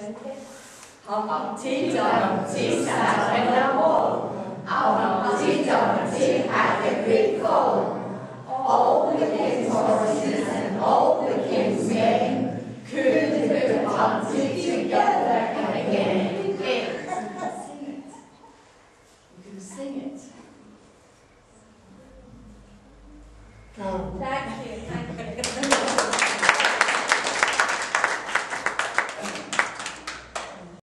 Humpty Dumpty sat on the wall. Humpty Dumpty had a big cold. All the king's horses and all the king's men couldn't put Humpty together again. Sing it. You can sing it. Thank you.